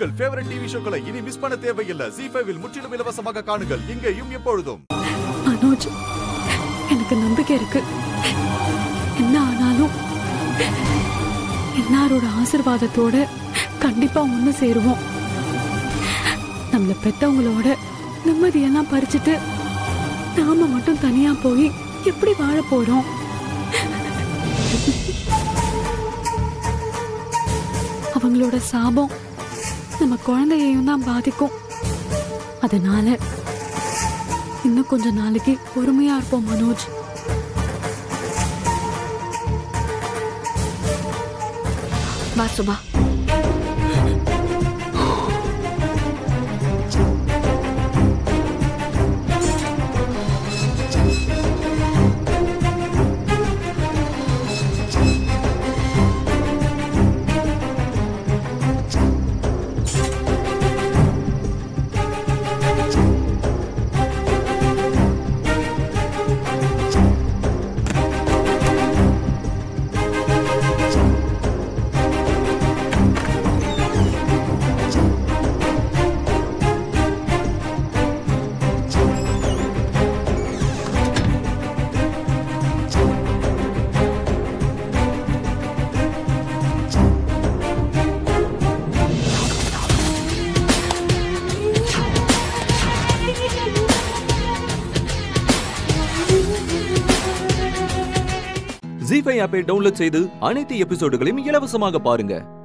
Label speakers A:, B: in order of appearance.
A: உங்கள் favourite TV ஷோக்களை இனி miss பண்ண தேவையில்லை. ZEE5 இல் முற்றிலும் இலவசமாக காணுங்கள். இங்கேயும் எப்பொழுதும்.
B: மனோஜ், எனக்கு நம்பிக்கை இருக்கு. என்ன ஆனாலும் எல்லாரோட ஆசீர்வாதத்தோட கண்டிப்பா ஒண்ணு சேருவோம். நம்மள பெத்தவங்களோட நிம்மதியெல்லாம் பறிச்சுட்டு நாம மட்டும் தனியா போய் எப்படி வாழ போறோம்? அவங்களோட சாபம் நம்ம குழந்தையையும் தான் பாதிக்கும். அதனால இன்னும் கொஞ்ச நாளைக்கு பொறுமையா இருப்போம் மனோஜ். வா சுபா.
C: ZEE5 ஆப்பை டவுன்லோட் செய்து அனைத்து எபிசோடுகளையும் இலவசமாக பாருங்க.